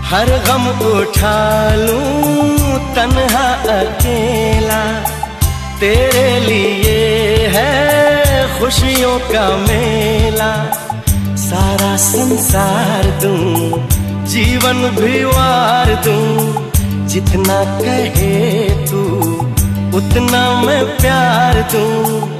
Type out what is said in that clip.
हर गम उठा लूं तन्हा अकेला, तेरे लिए है खुशियों का मेला। सारा संसार दूं, जीवन भी वार दूं, जितना कहे तू उतना मैं प्यार दूं।